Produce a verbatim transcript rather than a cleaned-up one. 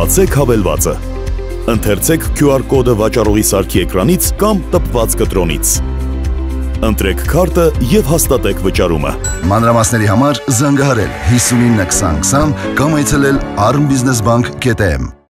Բացեք հավելվածը։ Ընթերցեք Q R կոդը վաճառողի սարքի էկրանից կամ տպված կտրոնից։ Ընտրեք քարտը և հաստատեք վճարումը։ Մանրամասների համար զանգահարել հիսունինը քսան քսան կամ այցելել armbusinessbank կետ am։